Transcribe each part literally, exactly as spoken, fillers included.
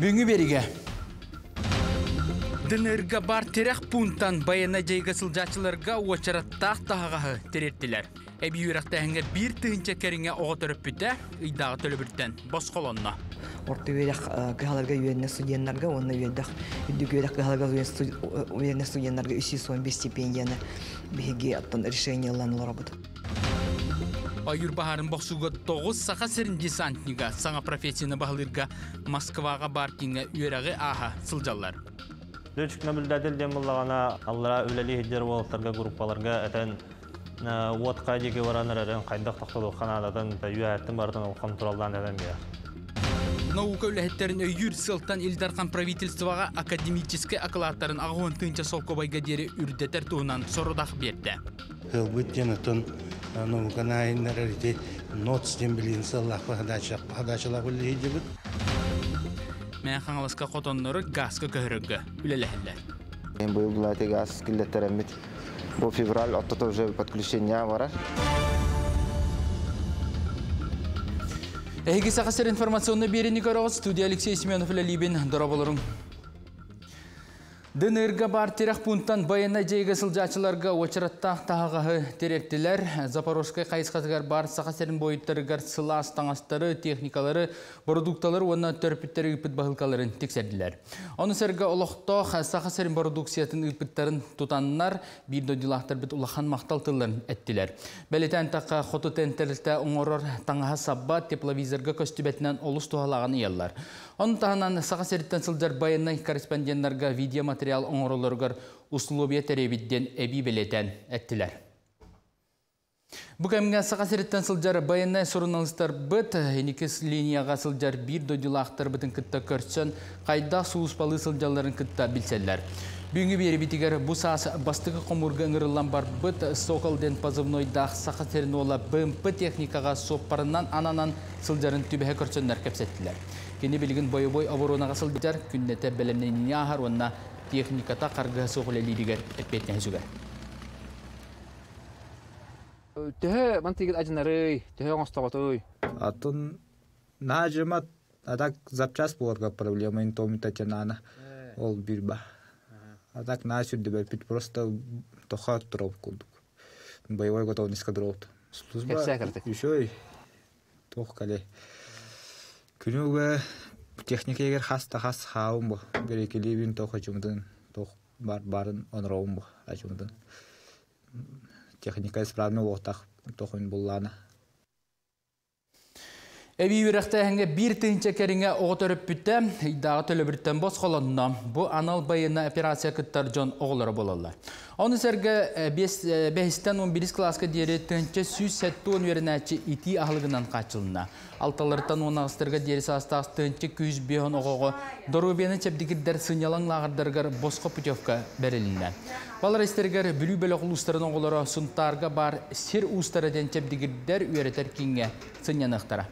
Бүгүнкү бериге. Дынырга бар терек пунктан баяна жайга сылжачыларга очараттақ тағағы тереттілер. Әбі үйрақтағынға бір тыынча кәріңе оғытырып бүті, ұйдағы төлі бірттен бос қолонна. Орта үйрек кыхаларга үйеріне студентларға, оны үйердік үдік үйрек кыхаларга үйеріне студентларға үш жүз он бес стипендияны беге аттан решениялан олар Айыр бахарын боқсуға тоғыз сақа сәрін десантнига саңа профессияны бағылырға Москваға бар кеңе үйерағы аға сылжалар. Лөчікні білдәділ дем болағана аллара өлелі хеджер болықтарға группаларға әтен уатқа деге бараныр әрін қайдақ тоқталы қанадатын үйәттің бардың олқан туралдан әден бейір. Наука өләхеттерін өйір сылтан илдарқан правительствоға академический акылаттарын ағуын тыңча солқобайға дері үрдетер туғынан сорудақ берді. Хылбыт женытын наукана айынлары нотс дембілін сыллақ пағадачылақ өлі хеджебіт. Мен қаңылысқа қотонлары газға көхірігі үлеләхілер. Мен бұл бұлаты газ кілеттеремет. Бұл февраль оттото уже подключения вара. Әйгі сақасыр информационны берені көріғыз. Студия Алексей Семенов үлелейбен дұрабылырың. Дынырға бар терек пунктан баяна жайға сылжачыларға очараттақ тағағы теректілер. Запорожскай қайысқазығар бар сақасерін бойыттарығар сыла астаңастары, техникалары, продукталары, онна төрпіттері үпіт бағылқаларын тексерділер. Оны сәргі олықтоқ сақасерін продукциятын үпіттарын тұтанынар, бір додилақтар біт ұлақан мақталтыларын әттілер. Бәлетен таққа қоты тәнтерлікті оңырыр таңаға сабба тепловизорға көстібетінен олыс туғалағаны еллар. Оны тағынан сақасеріттен сылжар баянай корреспондентларға видео материал оңырылырғыр условия тәребідден әбі белетен әттілер. Бұқамға сақасеріттен сылжар баянай сұрыналыстар бұт, енекес линияға сылжар бір додилақтар бұтын күтті көрсін, қайда суыспалы сылжаларын күтті білселер. Бүгінгі бері бітігер бұл саас бастығы қомырғы ұңырылан бар бұт Соколден пазывнойдақ сақасерін ола БМП техникаға соппарынан ананан сылжарын түбәе көрсінлер кәпсеттілер. Кені білген бой-бой аворонаға сылжар күннеті бәлемнен ағар онна техниката қарғы соғылы лидігер әтпетіне зүгер. Төһө мантигит ажнары, төһө оңстоготой. Атын нажымат адак запчас боларга проблема интомита чанана ол бирба. Адак насюд дебер пит просто тоха троп кулдук. Боевой готовность кадрот. Служба. Еще и тох кале. Күнүгө техника егер хаста хас хаум бу. Берекелибин тоха жумдун тох бар барын онроум бу ажумдун. Техника исправно лотах тохын буллана. Әбі үйрақтағынға бір тыынча кәріңе оғытырып бүтті, идағы төлі бірттен бос қоланына. Бұл анал байына операция күттар жон оғылары болалар. Оны сәргі бәхістен он бірінші класқа дері тыынча сүз сәтті он верінәтші ити ағылығынан қачылына. Алталардан он ағыстырға дері састағыз тыынча күз бейін оғығы дорубені чәпдікірдер сынялан лағырдырғар босқа путевка бәрілінен. Балар істергер бүлі бөлі ұлыстарын оғылары сұнтарға бар сер ұстары ден чәпдікірдер үйеретер кеңге сынянықтара.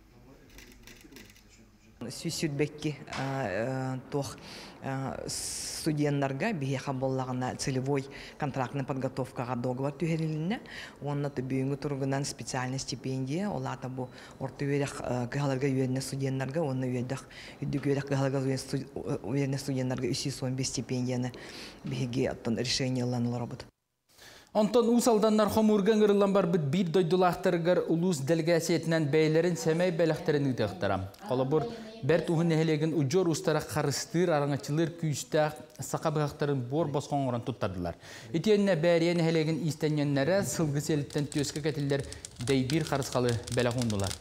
Сүйсүрбекки тох студентларга бияха боллагына целевой контрактный подготовкага договор түһәрилинне, онна төбөңгү тургунан специальный стипендия, олата бу орта үйрек кыхаларга үйренне студентларга, онна үйрек үдүк үйрек кыхаларга үйренне студентларга үч жүз он бес стипендияны беге аттан решениялан олар. Онтон усалданнар хомурган ырылан бар бит bir дойдулақтыргар улус делегациятынан бәйлерін сәмәй бәліқтерін үтіқтірам. Қолабыр бәрт ұғын әхелеген ұжор ұстара қарыстыр араңачылыр күйістәқ сақа бұғақтарын бор босқан оран тұттардылар. Етеніне бәріен әхелеген истененлері сылғы селіптен төскі кәтілдер дәйбір қарысқалы бәлі қондылар.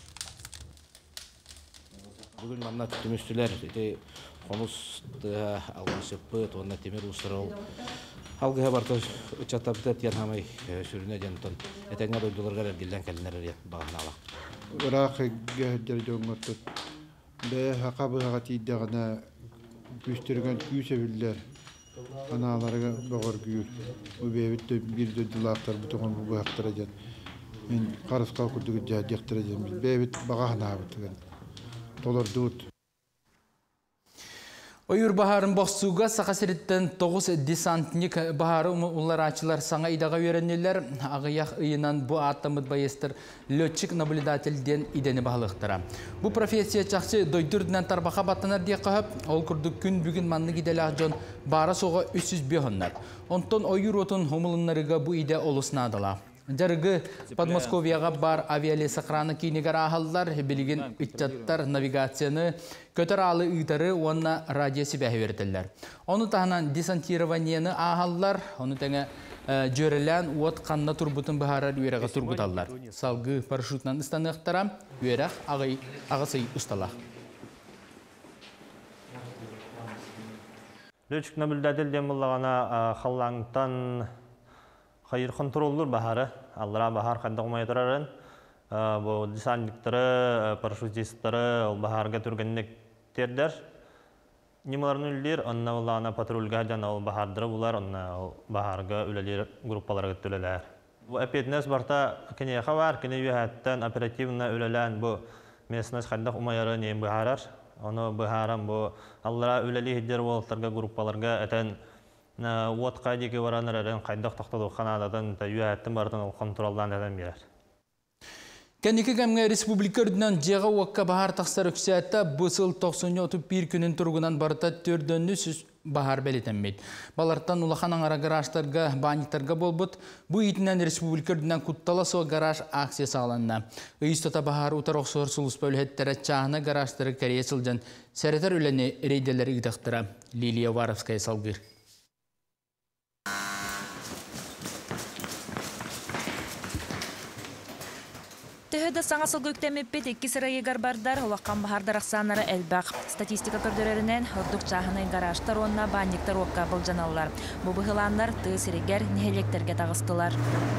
Бүгін манна түтімістілер, қоныс алғаншы пыт, онна темір ұсырау. Алгыға барты ұчаттапты әттен хамай сүріне жантын. Әтәңе дойдыларға әрділден кәлінер бағын алақ. Ұрақ әггәдер жоңғыртып. Бәе хақабыға тейдіғана күстірген күй сәбілдер. Аналарға бағыр күйір. Өбәйбітті бір дойдылақтар бұтығын бұғақтыра жан. Мен қарысқа күрдігі жадияқтыра жан. Бәйбіт бағағына абытыған. Толар дұғыт. Oyur baharın boğsuga Sakasiritten toğuz desantnik baharı ullaraçılar sana idaga öğrenirler. Ağıyak ıyınan bu attamıd bayestir lötçik nablidatelden ideni bağlıqtıra. Bu profesiya çaqsı doydurdunan tarbaqa battanar diye qahıp, ol kurduk gün bugün manlı gidelaq jon bara soğa üç yüz behonlar. Onton oyur otun homulunlarıga bu ide olusnadala. Jargı Podmoskoviyaga bar avialesi qırаны kinigar ahаллар bilgin ütçattar navigasyonu kötör alı ıtarı onna radiyası bähverdiler. Onu tahnan desantированиені ahаллар, onu tenge jörelen uat qanna turbutun baharar üyeraga turbutallar. Salgı parашютнан istanıqtara üyerak ağay ağasıy ustalar. Löçük nabildadil demillagana xallangtan hayır kontrollur baharı. Allara bahar kanda olmaya durarın. Bu desantlikleri, paraşütistleri baharga türgenlik terder. Nimalarını ülür, onna ullana patrulga jana ol bahardıra bular, onna baharga ülelir gruppalara götüleler. Bu epetnes barta kene var, kene yühetten operativna ülelen bu mesnes kanda umayarı neyim baharar. Onu baharam bu allara üleli hidder voltarga gruppalarga eten Уот қайдеге варанырарын қайдақ тоқтады қанададың үйәттің бардың ол контролдан әден берер. Кәнекі кәмге республика үрдінен жеға уаққа бағар тақсар өксәтті бұсыл тоқсан отыз бір күнін тұрғынан барыта төрдөнні сүз бағар бәлетенмейді. Баларттан улаханан ара гаражтарға, баниктарға болбыт, бұл етінен республика үрдінен құттала соға гараж акция сағаланна. Үйістота бағар ұтар оқсор сұлыс бөліхеттері чағына гаражтары кәрие сылжан сәретер өлені рейделері ұйдақтыра. Лилия Варовская салғыр. Төһөдө саңа сылгыктемеппет икки сырайыгар бардар, олаққан бахардар ақсанары әлбақ. Статистика көрдөрерінен ұрдық чағыны гаражтар онна банниктар оққа бұлжаналар. Бұл бұғыланлар тығы сірегер нехелектерге тағыстылар.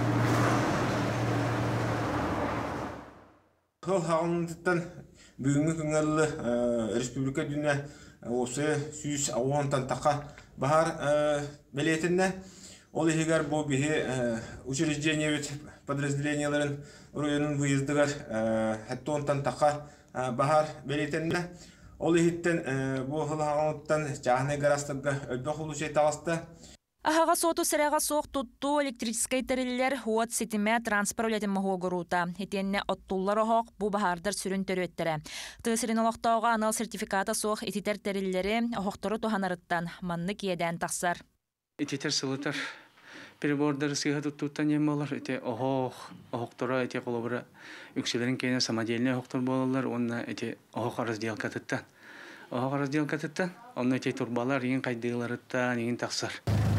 Қыл хағыныңдықтан бүгінгі күнгәлі республика дүния осы сүйіс ауғантан тақа бахар бәлетінне ол егер бұл бігі учреждение подразделенияларын районun выездыгар хәтта онтан тақа бахар бәлетінне ол егеттен бұл ғылағанлықтан жағыны гарастырға өлбәқ олу жей тағысты. Ахаға соту сірәға соқ тұтту электрическай тәрелілер хуат сетіме транспор өлетін мұхуа ғырута. Етенне оттулар оғық бұ бахардар сүрін төрі өттірі. Тығысырын олықтауға анал сертификата соқ ететер тәрелілері оғықтыры туханарыттан манны киеден тақсар. Ететер сылытар. Перебордары сыйға тұттуттан ем болар. Эте оғық, оғықтыры, эте қолыбыры үкселерін кейіне самодельный оғықтыр болалар. Онна эте оғық разделка тұттан. Оғық разделка тұттан. Онна эте турбалар, ең қайдығыларыттан, ең тақсар.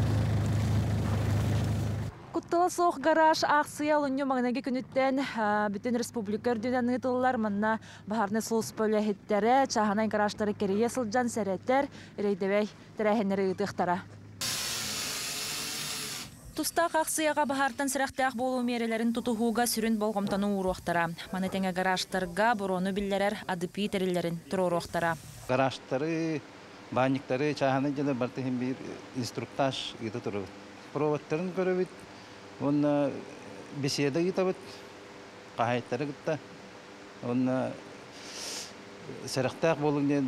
Куттала соқ гараж ақсыя олынyo мағынаге күніттен бүтін республика үрдінен ұтылылар. Манна бағарны сұлыс бөлі чағанай гаражтары керeye сылжан сәреттер рейдебей тәрәхенері ұтықтара. Тустақ ақсыяға бағартан сірақтақ болу мерелерін тұтығуға сүрін болғымтану ұруқтара. Манетеңе гаражтарға бұрону білдерер адыпи тәрелерін тұру ұруқтара. Гаражтары, банниктары, чағаны жаны бартығын бір инструктаж еті тұру. Проводтарын көрі біт, оны беседа еті біт, қағайттары күтті. Оны сірақтақ болуын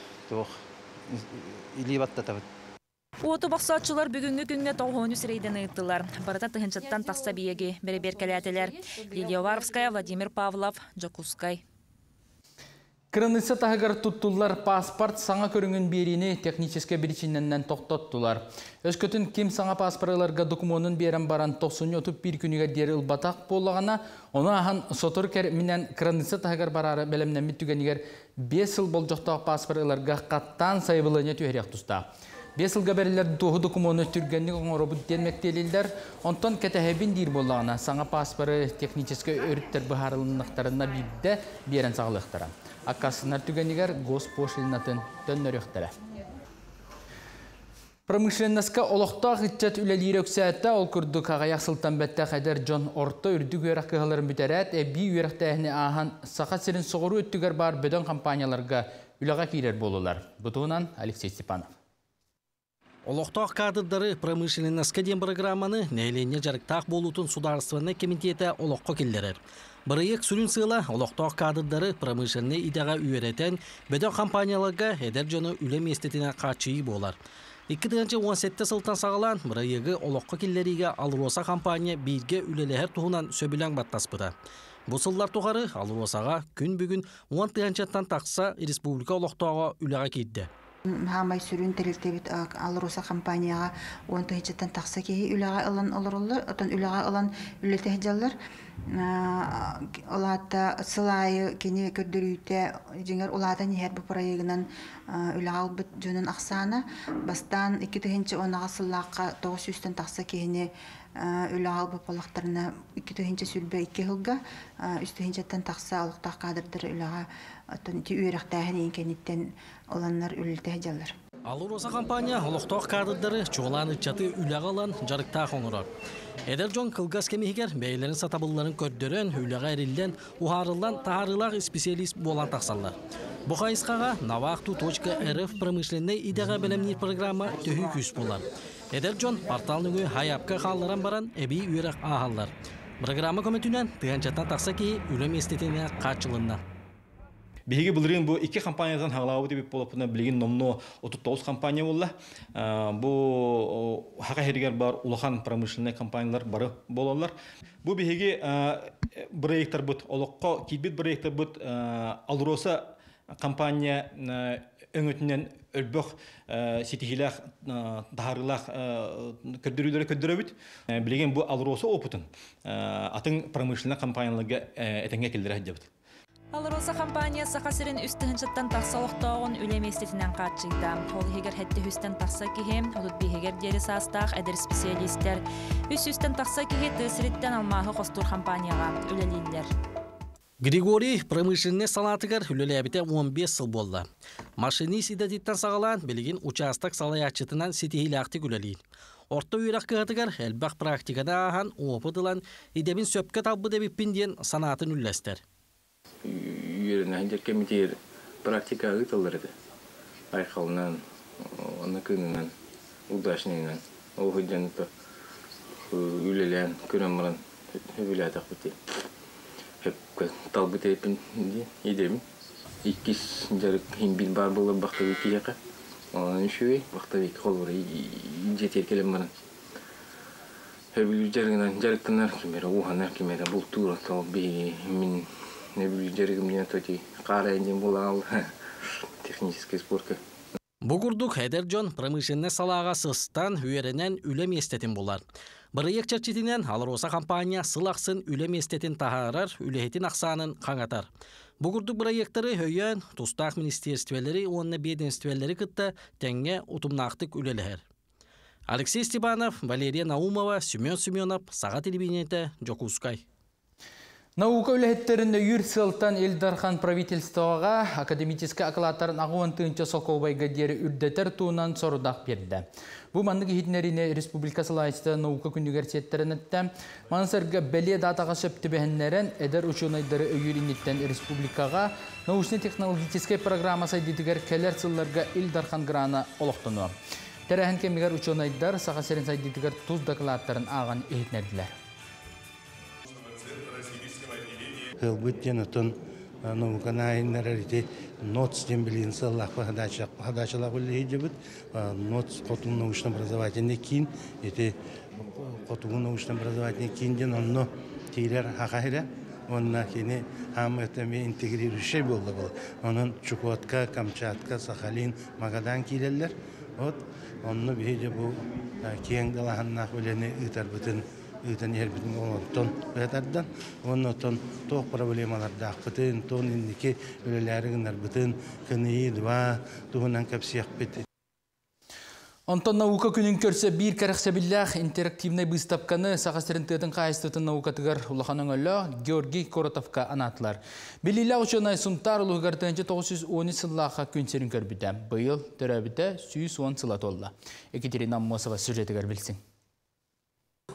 илей баттата біт. Уоту бақсатчылар бүгінгі күнге тоғуын үсірейден ұйттылар. Барыта тұхыншаттан тақса биеге беребер кәләтелер. Лилия Варовская, Владимир Павлов, Джокускай. Кырыныса тағығар тұттылар паспорт саңа көріңін беріне техническе бірічіннен тоқтаттылар. Өскөтін кем саңа паспортларға документын берен баран тоқсан отыз бір күніге дері ұлбатақ болағана, оны ахан сотыр кәрмінен кырыныса тағығар барары бәлемнен мүттігенігер бес жыл бол жоқтағы паспортларға қаттан сайбылыне түйерек тұста. Бес жылға бәрілер доғы документы түргенlik оңыры бұд денмектелілдер, онтан кәтәхәбін дейір болағына саңа паспоры техническе өріттер бұхарылынықтарына бейді берен сағылықтара. Аққасынар түгенігер госпошлинатын төннөріқтірі. Промышленнасқа олықтақ үтчет үлелер өксәтті ол күрді қағаяқ сылтан бәтті қайдар Джон Орто үрдік өріқ қығыларын бүтәрәт, әбі өріқ тәхіне ахан сақа сірін соғыру өттігер бар бөден компанияларға үліға кейлер болулар. Бұтуынан Алексей Степанов. Олоқтақ кадрдары промышленный скаден программаны нәйлене жарықтақ болутын сударственный комитеті олоққа келдерер. Бірайық сүрін сыйла олоқтақ кадрдары промышленный идеға үйеретен бөді компанияларға әдер жоны үлем естетіне қачыйы болар. эки миң он жети сылтан сағалан бірайығы олоққа келдеріге Алроса компания бейге үлелер туғынан сөбілен баттаспыда. Бұл сыллар туғары Алросаға күн бүгін он тыянчаттан тақса республика олоқтауға үлеға кейді. Хамай сүрін тәрілтебет Алроса компанияға он тыянчаттан тақса кейі үлеға алан олырылыр, отын үлеға алан үлетәжалар. Олата сылайы кені көрдірүйті жеңер олата нехер бұл проегінен үлеға албыт жөнін ақсаны. Бастан эки миң онаға сыллаққа тоғыз жүзден тақса кейіне үлеға албы полақтарына эки миң сүлбе эки жылға үсті хенчеттен тақса алықтақ қадырдыр үлеға үйерақтағын енкенеттен оланлар үлілті жалар. Алроса компания олықтақ кадырдары чоғланы чаты үлеға алан жарықтақ оңырар. Эдер жон кылгас кемегер бәйлерін сатабылларын көрдерін үлеға әрілден ухарылан тағарылақ специалист болан тақсалар. Бұқайысқаға навақту точка эр эф промышленный идеға бәлемнер программа төхі күс болар. Эдер жон порталныгы хайапқа қалларан баран әбей үйерақ ағалар. Программа көметінен тыянчаттан тақса кейі үлем естетіне қатшылынна. Биһиги булырын бу iki компаниядан хаглабы деп болупна билген номно отуз тогуз компания болла. Бу хака херигер бар улахан промышленный компаниялар бары болалар. Бу биһиги проекттер бут олоққа кибит проекттер бут Алроса компания өңөтүнөн өлбөх ситихилах тахарылах көдөрүлөрү көдөрөбүт. Билген бу Алроса опытын атын промышленный компанияларга этеңге келдире хажабыт. Алроса компания сақасырын үстігіншіттен тақсалықтауын үлем естетінен қатшыйда. Ол егер хәтті үстен тақса кеге, олыт бейгер дері састақ әдір специалистер. Үс үстен тақса кеге тысырыттен алмағы қостур компанияға үлелейлер. Григорий промышленный салатыгар үлелі әбіте он бес сыл болды. Машинист идадеттен сағалан білген участок салаячытынан сетихилақтық үлелейін. Орта үйрақ кығатыгар әлбақ практикада аған опытылан идебін сөпке табы дебіппінден санатын үлләстер. Үйерінен комитет практика ұйтылыр еді. Айқалынан, оны күнінен, удашнынан, оғыден үлелен, көрімірін өбілі атақ біте. Талбыт әпін едемін. Иккіз жарық химбин бар болы бақтавы кейеқа. Оның үшуе бақтавы қолыры жетер келемірін. Өбілі жарығынан жарықтанар кемері, оғанар кемері бұл тура тал бейі мен не будет жерегімден тоти қарайынден бола ал техническая спорка. Бұғырдық әдер жон промышленный салаға сыстан үйерінен үлем естетін болар. Бірайық чарчетінен Алроса компания сылақсын үлем естетін тағарар, үлехетін ақсанын қаңатар. Бұғырдық бірайықтары өйен тұстақ министерствелері, онына беденствелері күтті тәңге ұтымнақтық үлелер. Алексей Степанов, Валерия Наумова, Семен Семенов, Саға телевидениеті, Жокускай. Наука үләхеттерінде үйір сылтан Элдархан правительствоға академическі акылаттарын ағуан тыңча соқовайға дері үрдетер туынан сорудақ берді. Бұл мандығы хитнеріне Республика Салайсты наука күнігерсеттерін әтті. Мансырға бәле датаға сөпті бәхінлерін әдір ұшынайдары өйірінеттен Республикаға научно-технологический программа сайдетігер кәлер сылларға Элдархан граны олықтыны. Тәрәхін кемігер ұшынайдар сақасерін сайдетігер тұз дақылаттарын аған ехетнерділер. Хылбыт денетон науканайыннар әріте НОЦ дембілін сыллақпа хадачалақ үлі ежебіт. НОЦ қотуын научно-образовательный кейін, еті қотуын научно-образовательный кейін ден онны тейлер хақайра. Онна кені хам өтеме интегрирующий болды бұл. Оның Чукотка, Камчатка, Сахалин, Магадан кейлелер. Онны бейде бұл кейін далағаннақ өлені ұтар бұтын Ütän järjestön on vetädän on on toh проблемалар дақпытын тон индики өлеләргеннәр бутын кыны два туһунан капсыяк бит. Онтон наука күнін көрсе бір кәріқсәбілләқ интерактивный выставканы сағастерін тетін қайыстытын наукатығар ұлақаның өлі Георгий Коротовка анатылар. Белілі ұшынай сұнтар ұлығығардығыншы тоғыз жүз он сыллаққа күнсерін көрбіді. Бұйыл түрәбіді жүз он сылат олды. Екатерина Мосова сюжетігер білсін.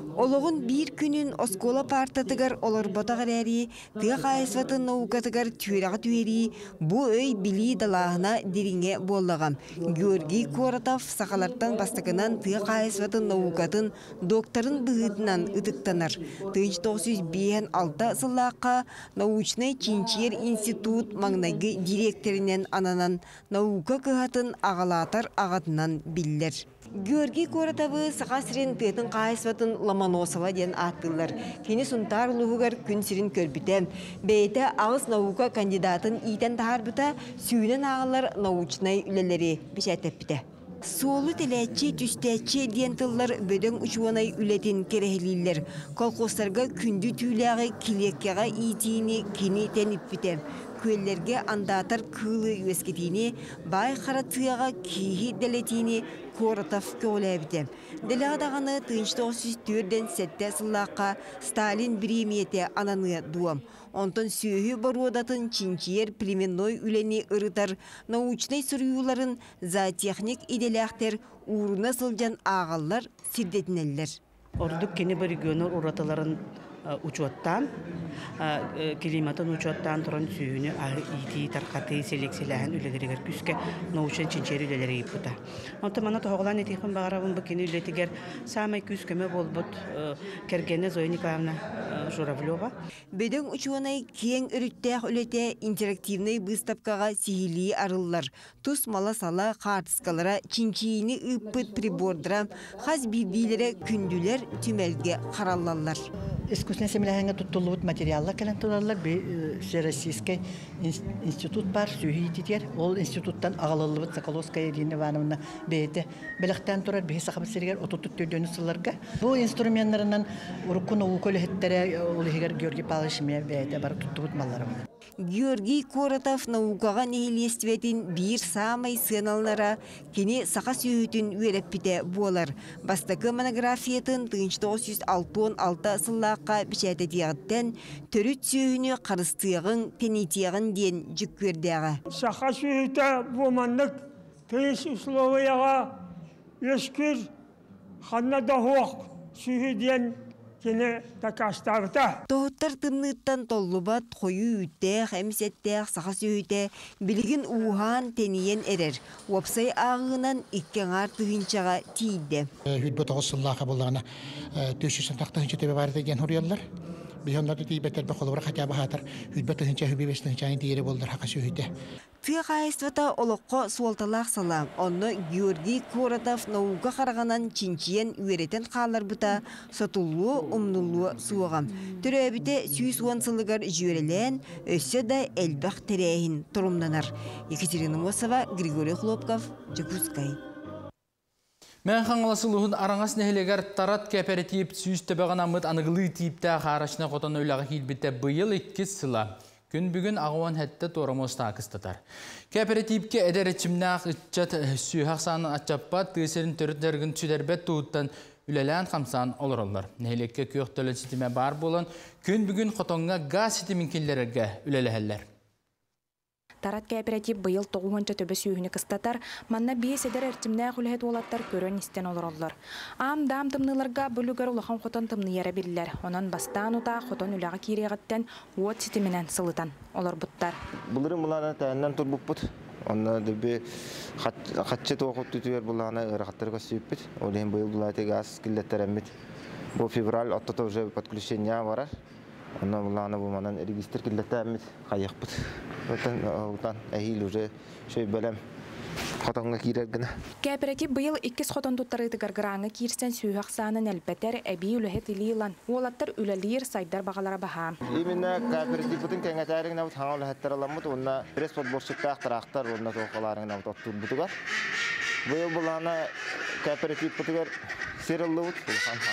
Ологун bir күнүн оскола партатыгар олорботагар әри, тыа қайысватын наукатыгар түйрағы түйери, бу өй били далағына деринге боллағам. Георгий Коратов сақаларттан бастықынан тыа қайысватын наукатын докторын бұғытынан ұтықтанар. тысяча девятьсот бес алты сыллаққа научный чинчер институт маңнайгы директоринен ананан наука кыхатын ағалатар ағатынан биллер. Георгий Коратовы сақасырын тыатын қайысватын Ломоносова ден аттылар. Кені сұнтар ұлығығар күн сирин көрбітем. Бейті ағыз наука кандидатын итен тахар бұта сүйінен ағалар научнай үлелері бішәтіп біті. Соолу теләтчі, түстәтчі дентыллар бөдің ұчуанай үлетін керехлилер. Колқостарға күнді түйләғі килеккеға итиini кені тәніп бітем. Көйлерге андатар кылы өскетini, бай харатыяға киhi дәлетini Коратов көләбді. Дәләғдағаны тысяча девятьсот төрттен сәтті сыллаққа Сталин премияте ананы дуам. Онтон сүйі баруадатын чинчиер племенной үлені ырытар, научный сұрыюларын зоотехник иделяқтер уырына сылжан ағалар сирдетінелер. Ордук кені бір регионы ұратыларын учуаттан, климатын учуаттан тұрын сүйіні ити тарқаты селекселәхін үлелерігер күске научын чинчер үлелері епута. Онты мана тоғылан етейхін бағарабын бұкені үлетігер самай күскеме болбыт кергені Зоя Николаевна Журавлева. Бөдің учуанай кең үріттәқ үлете интерактивный выставкаға сихили арылар. Тус мала сала қартыскалара чинчиini үппіт прибордыра хаз бибилері күнділер түмелге қаралалар. Искусственный семьяхенге туттулут материалла келен туралар бе Всероссийский институт бар сүйітетер. Ол институттан ағалылыбыт Соколовская Ирина Ивановна бейті біліқтен турар бейі сақабы сергер отутут төдені сыларға. Бұл инструментларынан ұрыққын оғықөлі хеттері олығығар Георгий Павловичме бейті бар туттубут малларым. Георгий Коратов наукаға нехилестветин бир самай сыналнара кені сақа сүйітін өреппіде болар. Бастықы монографиятын тысяча девятьсот алты сыллаққа бішәті дияғыттен түріт сүйіні қарыстығын, тенетияғын ден жүк көрдіға. Сақа сүйіті бұмандық тыйыс условияға өскір қанна дағуақ сүйіден кені такастарыта. Тоғыттар тымныттан толлубат қойу үттәқ, әмсеттәқ, сақа сүйіті білігін уған тенейен әрер. Уапсай ағынан иккен артығыншаға тейді. Хүлбі тоғыз сыллаға болағына төшісін тақтығыншы төбе бары деген хұрыялар. Бихонларды тейбеттер бі қолыбыра қатя бағатыр. Хүлбі тұхынша хүбі бестіңшайын дейері болдыр хақа сүйіті. Тыа қайыстыта олыққа суалталақ салам. Оны Георгий Коратов науға қарағанан чинчиен үйеретін қалар бұта сатулуы, умнулуы суағам. Түрі әбіте сүйіс уансылығар жүйерелен өсі да әлбәқ тәрәйін тұрымданар. Екатерина Мосова, Григорий Хлопков, Жакускай. Мен қаңыласылығын араңас нәхелегер тарат кооператив сүйісті бағана мұд анығылы тиіпті қарашына қотан өйліға хилбітті бұйыл иккіз сыла. Күн бүгін ағуан әтті торамоста ақыстатар. Кооперативке әдер әчімнақ үтчат сүйхақ санын атчаппа түйесерін түріттерігін түдербет туыттан үлелән қамсан олырылар. Нәхелекке көк төлі сетіме бар болан, күн бүгін қотонға газ сетімінкелерге үлеләхәллер. Тарат кооператив быйыл тоғуынча төбі сүйіні кыстатар, манна бие седер әртімнә құлығет олаттар көрін істен олыроллар. Ам дам тымныларға бүлігер улахан қотон тымны ері білілер. Онан бастан ұта қотон үліға кереғаттен уот сетіменен сылытан олар бұттар. Бұлырын бұланы тәйіннен тұр бұп бұт. Онна дөбе қатшы тоғып түтігер бұланы ұрақаттарға сүйіп біт. Олейін быйыл бұлайды газ кілеттер әмет. Бұл февраль оттото уже подключения варар. Онна бұланы бұлманан регистр кілетті әмет қайық бұт. Оттан әйіл уже шөй бөлем қотонға кейрергіні. Кооператив бұйыл иккіз қотон тұттарыды гарғыраңы кейірсен сүйіғақ санын әлбәттер әбей үліхет илийлан. Олаттар үләлейір сайдар бағалара баға. Именно кооператив бұтын кәңәтәрігін әбіт хаңа үліхеттер аламыд, онна пресс подборшықты ақтырақтар, онна тоқаларыңын әбіт оттур бұтығар. Бұйыл бұланы кооператив бұтығар серілі бұт,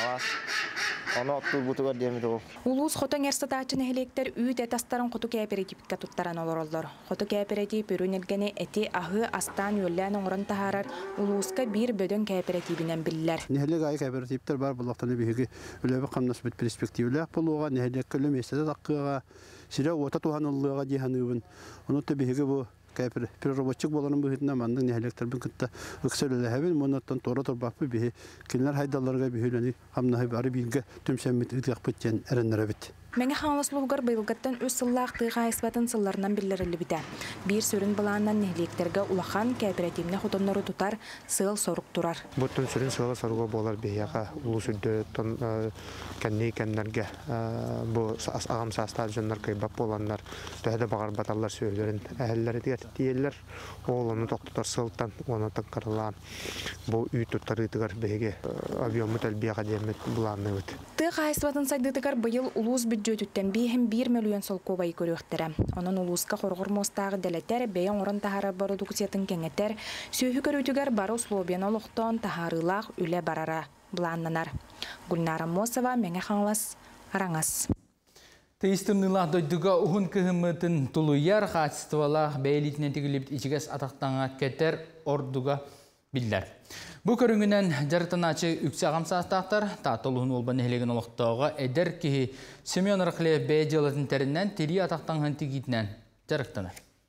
Оны оттур бұтығар демеді ол. Улуыз қотон әрсатачын әхелектер үйт әтастарын қоту кооперативке тұттаран олыроллар. Қоту кооператив үрінелгені әте ағы астан өллән оңырын тахарар улуызға бір бөден кооперативінен білілер. Нәхелек ай кооперативтер бар бұлақтаны бейгі үләбі қамнас бүт перспективілі бұлуға, нәхелек көлі меседі таққыға, сірі ота туған ұлыға дейханығын. Оны да бейгі бұл приработчик боларын быһытна манның нәһлектер бин кытта ыксөлөлөһөбүн монаттан тора торбаппы бихи кинлер хайдалларга бихүлени хамнаһы бары бинге төмсәммит ыдыакпыттен эреннеребит. Мәңе хаңлас булгар быйылгаттан өз сыллаах тыйга айсбатын сылларынан биллерилли бите. Бир сүрін балааннан нехлектерге улахан кооперативне хотоннору тутар сыл сорук турар. Буттун сүрін сыла соруга болар бияга улуу сүрдө тон кенни кеннерге бу агам састар жоннор кыйбап боланнар төһөдө багар баталлар сөйлөрүн әһелләре диеллер оолуну токтотор сылтан оны таккарлаан бу үй туттарытыгар беге объему талбияга демет буланны бит. Тыйга айсбатын сайдытыгар быйыл улуус бюджеттен бейхим bir миллион солкобай көрөктөрө. Онун улууска коргор мостагы делеттер бейен орын тахара продукциятын кеңеттер сүйү көрүтүгөр бары условияны олуктон тахарылак үле барара бланнанар. Гүлнара Мосова, Меңе хаңлас, Араңас. Тейстымнылах дойдуга ухун кыхымытын тулуяр качестволах бейлитинен тигилип ичигес атактаңа кетер ордуга биллер. Бу көрүнгүнөн жарытыначы үксі ағамсастақтар татылуын олбан әлеген олықтауға әдер кеhi Семен Рахлев бәй жылатын тәрінен тері атақтаңын тегитінен жарықтанар.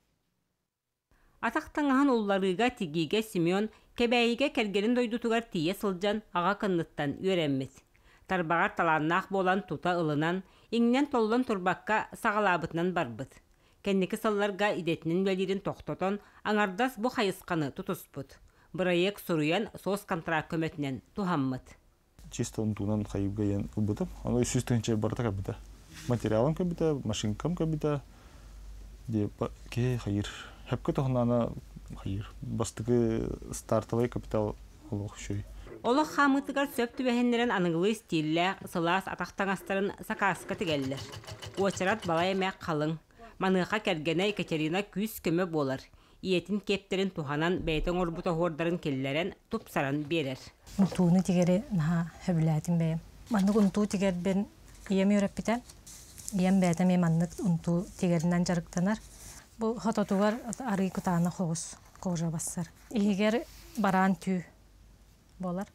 Атақтаңын олларыға тегиге Семен кәбәйіге кәргерін дойдутуғар тие сылжан аға кынныттан үйренміз. Тарбағар таланнақ болан тута ылынан, еңнен толлан турбаққа сағалабытынан барбыт. Кәннекі салларға идетінің бәлерін тоқтотон, аңардас бұ қайысқаны тұтыспыт. Проект суруян сос контракт көмөтүнөн тухаммыт. Чисто унтунан хайыбгайын убытым. Оно үстүнчө барта кабита. Материалым кабита, машинкам кабита. Де ке хайыр. Хепке тохнана хайыр. Бастыгы стартовый капитал олох шөй. Олох хамытыгар сөптү бэхеннерен аныгылы стилле сылаас атактаңастарын сакааска тигеллер. Уочарат балайме калың. Маныга кергене Екатерина күз көмө болар. Иетин кептерин туханан бәйтен орбута хордарын келлерен тупсаран берер. Унтуны тигери наха хөбүләтин бәйем. Маннык унту тигер бен ием өрәппитен. Ием бәйтен мен маннык унту тигеринен жарыктанар. Бу хатотугар ары кутаны хогус кожа бассар. Игер баран түү болар.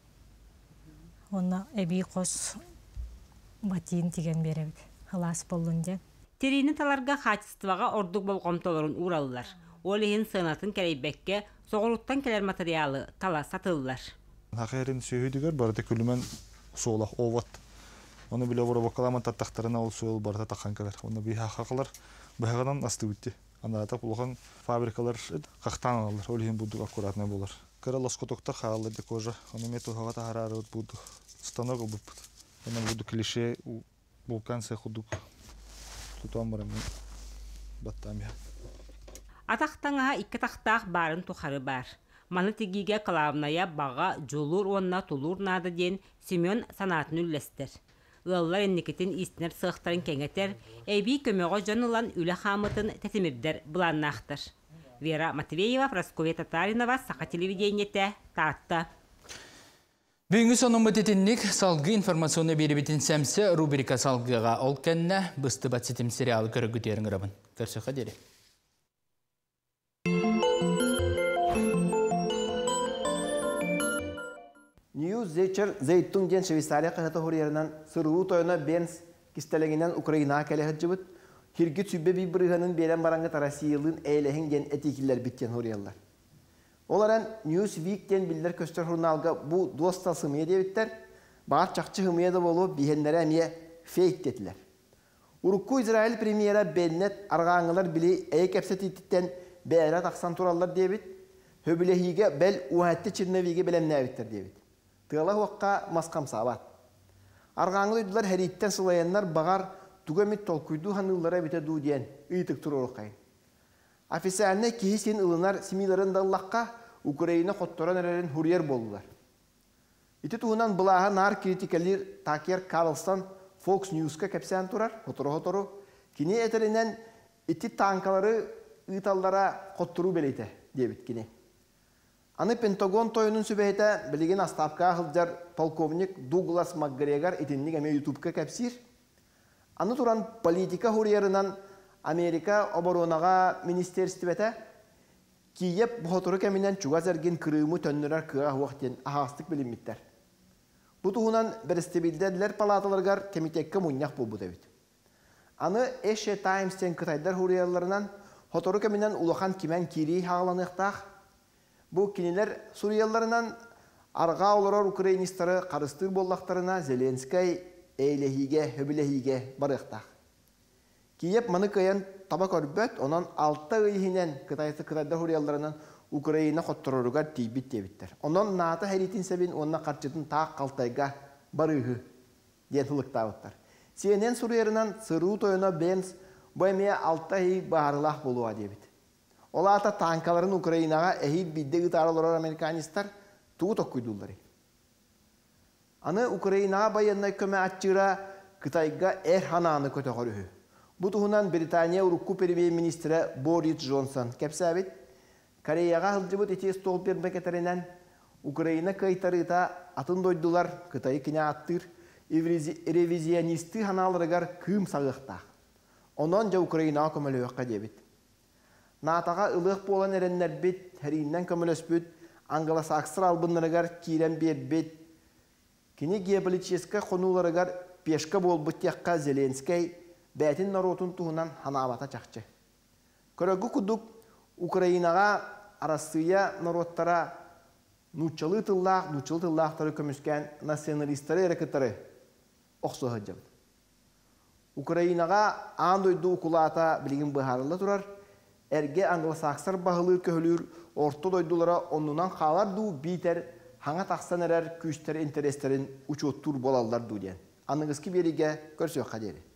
Онна эби кос батин тиген беребит. Халас болунде. Терини таларга качествага ордук болгомтолорун ураллар. Олиhin сынатын керейбекке соғыруттан келер материалы тала сатылылар. Хақерин сөйдігер барды күлімен соғылақ оват. Оны біле бұра бақаламан таттақтарына ол сөйіл барда таққан келер. Оны бей хақақылар бұғадан асты өтті. Анарата бұлған фабрикалар қақтан алыр. Олиhin бұдық аккуратны болар. Кірі лоскотоқтар қағалыр де кожа. Оны мету хағата харары өт бұдық. Станок бұд. Оны бұдық клише вулкан сәхудық. Тұтуан барам баттам я. Атақтаңа икі тақтақ барын тухары бар. Маны тегиге калавная баға жолур онна тулур нады ден Семен санатын үллестер. Лаллар еннекетін истинер сықтарын кеңетер, әйбей көмеға жонылан үлі қамытын тәтімірдер бұланнақтыр. Вера Матвеева, Прасковья Татаринова, Сақа телевидениеті, Татта. Бүгінгі соның мұтетіннік салғы информационы беребетін сәмсі рубрика салғыға ол кәнне бұсты батсетім сериалы көрі күтерін ғырабын. Көрсіға дере. Нью Зечер Зейтун ден Швейцария қағыты хорьерінен сырылу тойына Бенс кистелегінен Украина кәліғіт жібіт, хиргі түбе бей бірғанын берен бараңғы Россиялын әйләхін ден әтекілер біттен хорьерлар. Оларан Newsweek ден білдер көстер журналға бұл достал сымия дебіттер, бағар чақчы хымияда болу бейхенлері әмие фейк детілер. Урукку Израиль премьера Беннет арғаңылар білі әйек әпсет еттен бәйрат ақсан туралар дебіт, хөбілехиге бәл уәтті Черновиге білемне әбіттер дебіт. Тыгала уаққа масқам сабат. Арғаңыл үйділер әрейттен сылаяннар бағар түгемет толкуйду ханыллара бите ду ден ыйтык туру қайын. Официаліне кейсен ылынар семиларын даллаққа Украина қотторан әрерін хурьер болулар. Ити туғынан бұлаға нар критикалер Такер Карлстон Fox News'ка кәпсән турар, хотору-хотору. Кіне әтерінен ити танкалары ыйталлара қоттыру белейті дебіт кіне. Аны Пентагон тойының сөбейті білеген астапқа ғылдар полковник Дуглас Макгрегор етіннік әме ютубқа кәпсір. Аны туран политика хурьерынан Америка оборонаға министерстветі Киеп бұхотыры кәмінен чуға зәрген кірімі төннірар кыға уақтен ағастық білімметтер. Бұл тұғынан бірістебілдерлер палаталарғар комитетке мұнях бұл бұд әбет. Аны Эше Таймстен кытайдар хурьерларынан Hotoru keminden ulakan kimen kiri hağlanıqtaq. Bu kiniler Suriyalılarından arga olurur Ukrainistları karıştır bollaqtarına Zelenskay eylehige, höbilehige barıqtaq. Kiyep manı kayan tabak örböt, onun altta ıyhinen Kıtaysı Kıtayda Huriyalılarından Ukrayna xottorurugar tibit tebittir. Onun nata heritin sebin onna qarçıtın taq qaltayga barığı diyen hılıqtağıttar. Siyenen Suriyarından sırığı toyuna Benz boymaya altta hi baharılaq boluğa debit. Ola ata tankaların Ukraynaga ehil bidde ıtarılır Amerikanistar tuğut okuydullari. Anı Ukraynaga bayanna köme atçıra Kıtayga er hananı kötü qorühü. Bu tuğunan Britanya Urukku Premier Ministri Boris Johnson kepsabit Koreyaga hılcıbıt eti stol permeketerinden Ukrayna kaytarıta atın doydular Kıtayı kine attır revizyonisti hanalarıgar kım sağıqta. Ononca Ukrayna kömölü öqqa debit. Natağa ılıq bolan erenler bit, herinden kömölös büt, Anglo-Saksır albınlarıgar kiren bir bit. Kini geopolitiska konularıgar peşka bol bıtyaqqa Zelenskay bätin narotun tuğunan hanabata çaqçı. Körögü kuduk Ukraynaga arasıya narottara nuçalı tillaq, nuçalı tillaqtары kömüsken nasyonalistleri ereketleri oqsu hıcam. Ukraynaga andoydu ukulata bilgin baharlı turar. Erge Anglo-Saksar bahılır köhülür, orta doydulara onundan xalar du biter, hana taqsan erer küster intereslerin uçottur bolallar du diyen. Anыңыз ki berige körsüyor qaderi.